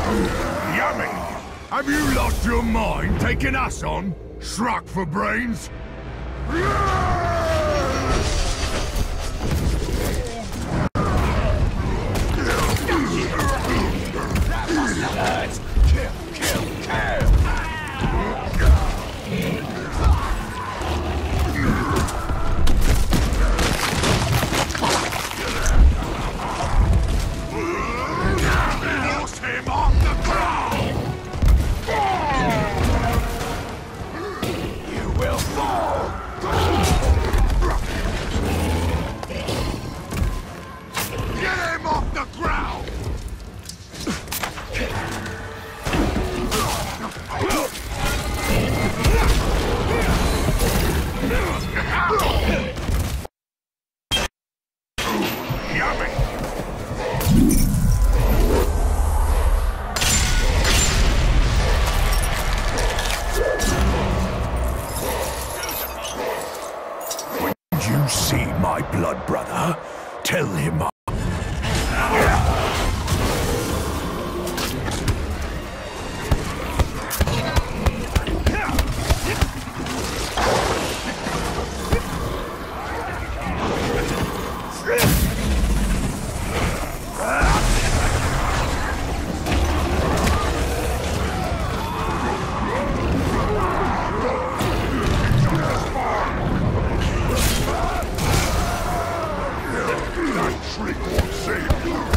Yummy! Have you lost your mind taking us on? Shrug for brains? That must have hurt! Kill, kill, kill! Force him off the ground! You will fall! Get him off the ground! Yummy! When you see my blood brother, tell him trick won't save you.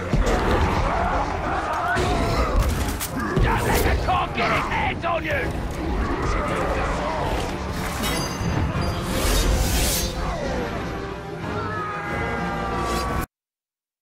Can't get his hands on you!